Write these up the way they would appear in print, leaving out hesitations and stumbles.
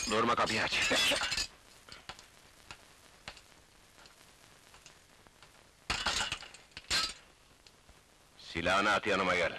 Durma, kapıyı aç! Silahını at, yanıma gel!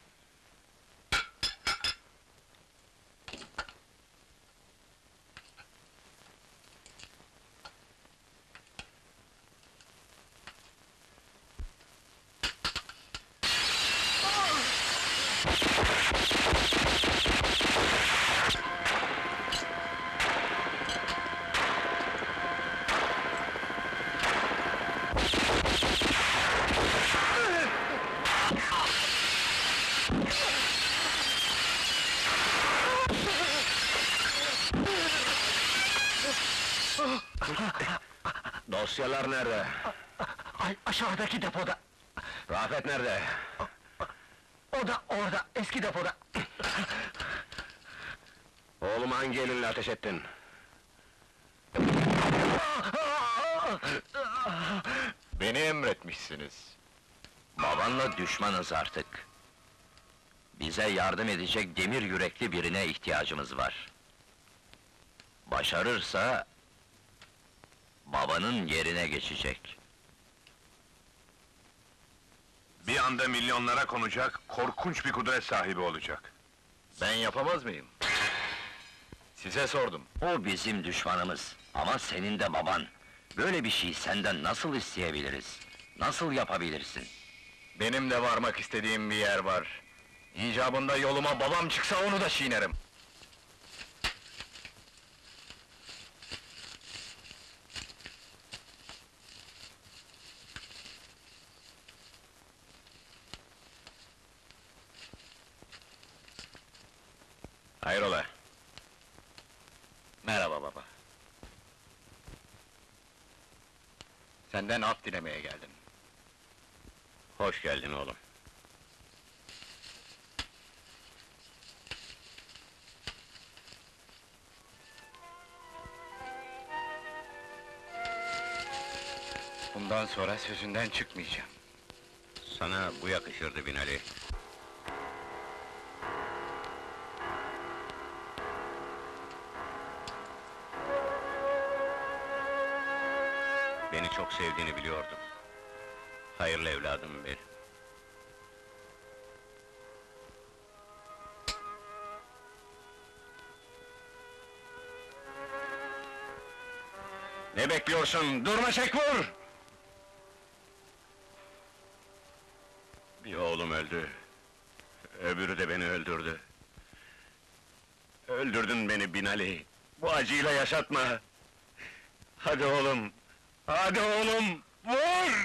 Dosyalar nerede? Aşağıdaki depoda! Rafet nerede? O da orada, eski depoda! Oğlum hangi elinle ateş ettin? Beni emretmişsiniz. Babanla düşmanız artık. Bize yardım edecek demir yürekli birine ihtiyacımız var. Başarırsa... babanın yerine geçecek. Bir anda milyonlara konacak, korkunç bir kudret sahibi olacak. Ben yapamaz mıyım? Size sordum. O bizim düşmanımız, ama senin de baban. Böyle bir şeyi senden nasıl isteyebiliriz? Nasıl yapabilirsin? Benim de varmak istediğim bir yer var. İcabında yoluma babam çıksa onu da çiğnerim. Hayrola? Merhaba baba. Senden af dilemeye geldim. Hoş geldin oğlum. Bundan sonra sözünden çıkmayacağım. Sana bu yakışırdı Binali. Beni çok sevdiğini biliyordum. Hayırlı evladım benim. Ne bekliyorsun? Durma, çek vur! Bir oğlum öldü. Öbürü de beni öldürdü. Öldürdün beni Binali. Bu acıyla yaşatma. Hadi oğlum. Hadi oğlum, vur!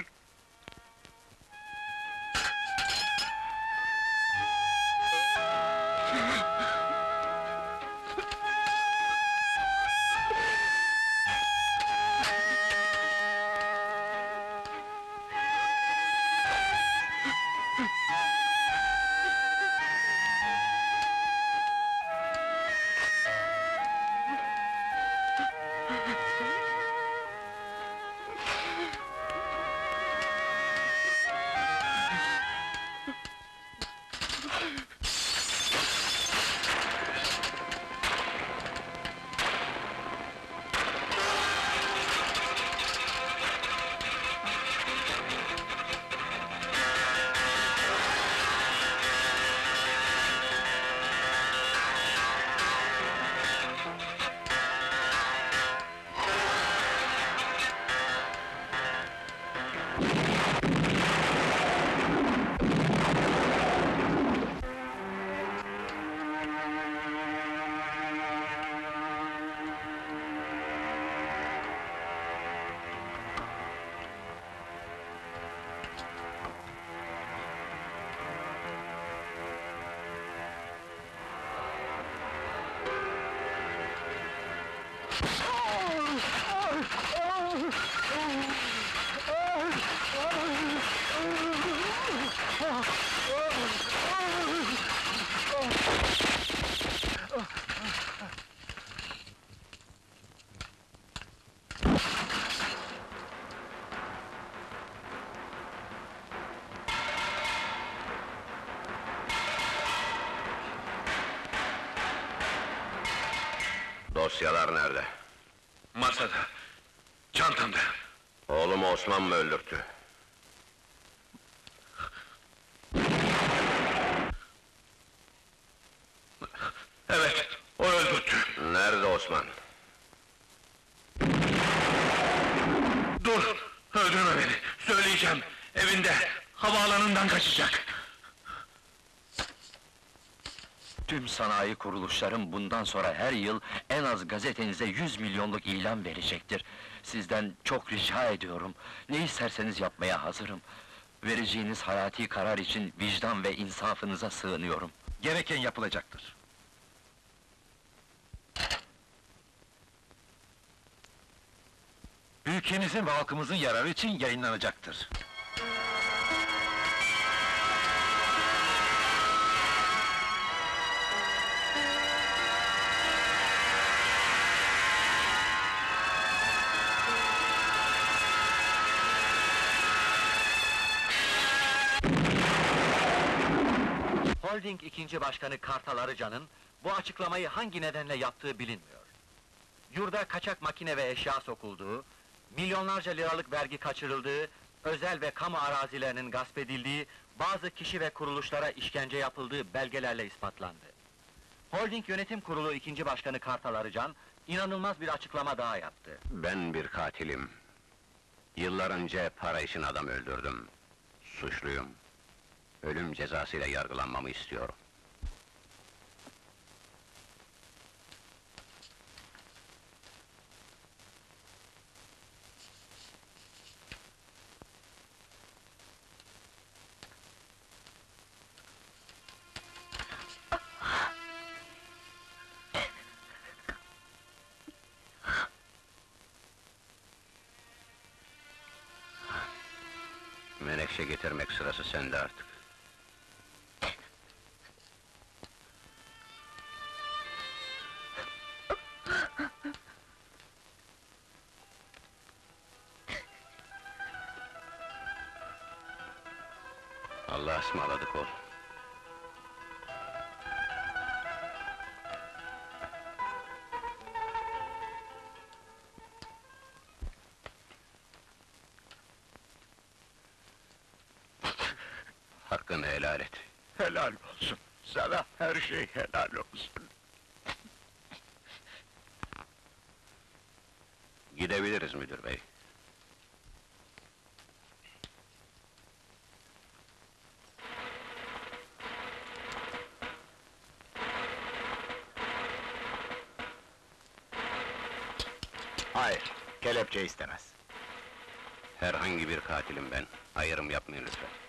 Dosyalar nerede? Masada, çantamda. Oğlumu Osman mı öldürttü? Evet, o öldürttü. Nerede Osman? Dur, öldürme beni. Söyleyeceğim, evinde, havaalanından kaçacak. Tüm sanayi kuruluşlarım bundan sonra her yıl en az gazetenize 100 milyonluk ilan verecektir. Sizden çok rica ediyorum. Ne isterseniz yapmaya hazırım. Vereceğiniz hayati karar için vicdan ve insafınıza sığınıyorum. Gereken yapılacaktır. Ülkemizin ve halkımızın yararı için yayınlanacaktır. Holding ikinci başkanı Kartal Arıcan'ın bu açıklamayı hangi nedenle yaptığı bilinmiyor. Yurda kaçak makine ve eşya sokulduğu, milyonlarca liralık vergi kaçırıldığı, özel ve kamu arazilerinin gasp edildiği, bazı kişi ve kuruluşlara işkence yapıldığı belgelerle ispatlandı. Holding Yönetim Kurulu ikinci başkanı Kartal Arıcan, inanılmaz bir açıklama daha yaptı. Ben bir katilim. Yıllar önce para için adam öldürdüm. Suçluyum. Ölüm cezasıyla yargılanmamı istiyorum. Menekşe getirmek sırası sende artık. Allah'a ısmarladık oğlum. Hakkını helal et. Helal olsun, sana her şey helal olsun. Gidebiliriz müdür bey. Hayır, kelepçe istemez. Herhangi bir katilim ben. Ayrım yapmayın lütfen.